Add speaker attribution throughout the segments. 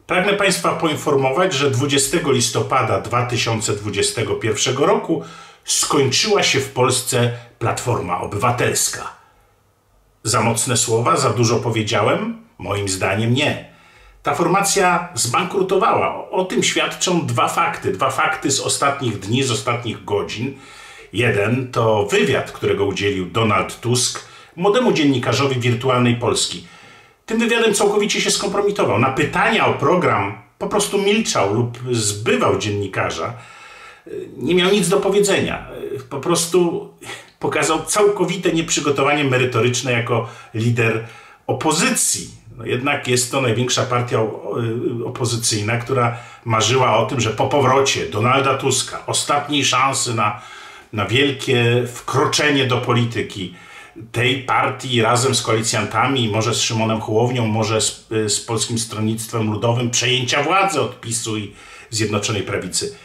Speaker 1: Pragnę Państwa poinformować, że 20 listopada 2021 roku skończyła się w Polsce Platforma Obywatelska. Za mocne słowa? Za dużo powiedziałem? Moim zdaniem nie. Ta formacja zbankrutowała. O tym świadczą dwa fakty. Dwa fakty z ostatnich dni, z ostatnich godzin. Jeden to wywiad, którego udzielił Donald Tusk młodemu dziennikarzowi Wirtualnej Polski. Tym wywiadem całkowicie się skompromitował. Na pytania o program po prostu milczał lub zbywał dziennikarza. Nie miał nic do powiedzenia. Po prostu pokazał całkowite nieprzygotowanie merytoryczne jako lider opozycji. No jednak jest to największa partia opozycyjna, która marzyła o tym, że po powrocie Donalda Tuska, ostatniej szansy na wielkie wkroczenie do polityki tej partii razem z koalicjantami, może z Szymonem Hołownią, może z Polskim Stronnictwem Ludowym, przejęcia władzy od PiS-u i Zjednoczonej Prawicy.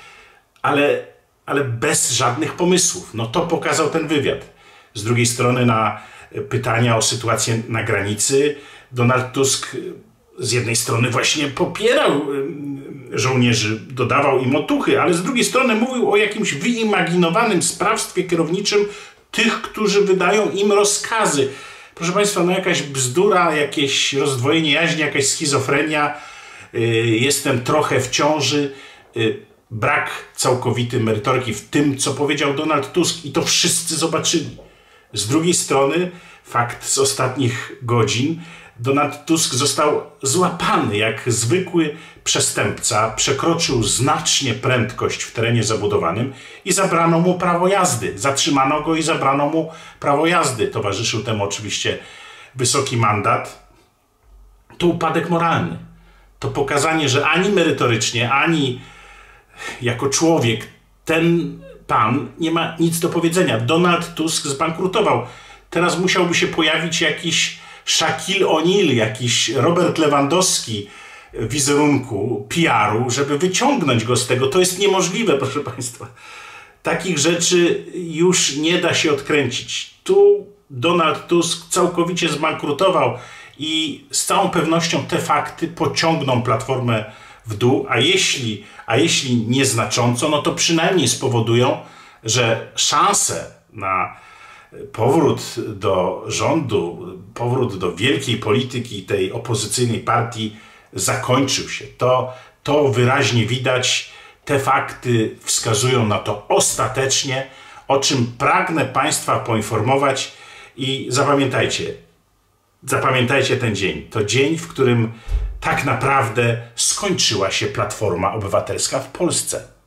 Speaker 1: Ale bez żadnych pomysłów. No to pokazał ten wywiad. Z drugiej strony na pytania o sytuację na granicy Donald Tusk z jednej strony właśnie popierał żołnierzy, dodawał im otuchy, ale z drugiej strony mówił o jakimś wyimaginowanym sprawstwie kierowniczym tych, którzy wydają im rozkazy. Proszę Państwa, no jakaś bzdura, jakieś rozdwojenie jaźni, jakaś schizofrenia. Jestem trochę w ciąży. Brak całkowity merytoryki w tym, co powiedział Donald Tusk i to wszyscy zobaczyli. Z drugiej strony fakt z ostatnich godzin. Donald Tusk został złapany jak zwykły przestępca, przekroczył znacznie prędkość w terenie zabudowanym i zabrano mu prawo jazdy. Zatrzymano go i zabrano mu prawo jazdy. Towarzyszył temu oczywiście wysoki mandat. To upadek moralny. To pokazanie, że ani merytorycznie, ani jako człowiek ten pan nie ma nic do powiedzenia. Donald Tusk zbankrutował. Teraz musiałby się pojawić jakiś Shaquille O'Neal, jakiś Robert Lewandowski wizerunku, PR-u, żeby wyciągnąć go z tego. To jest niemożliwe, proszę Państwa. Takich rzeczy już nie da się odkręcić. Tu Donald Tusk całkowicie zbankrutował i z całą pewnością te fakty pociągną Platformę w dół, a jeśli nieznacząco, no to przynajmniej spowodują, że szanse na powrót do rządu, powrót do wielkiej polityki tej opozycyjnej partii zakończył się. To wyraźnie widać. Te fakty wskazują na to ostatecznie, o czym pragnę Państwa poinformować i zapamiętajcie ten dzień. To dzień, w którym tak naprawdę skończyła się Platforma Obywatelska w Polsce.